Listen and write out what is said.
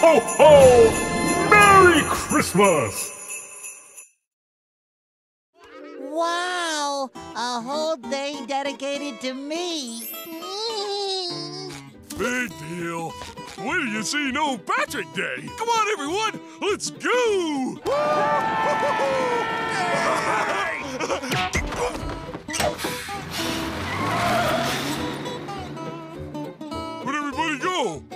ho, ho! Merry Christmas! Wow! A whole day dedicated to me. Big deal. When do you see no Patrick Day? Come on, everyone, let's go! Where'd everybody go?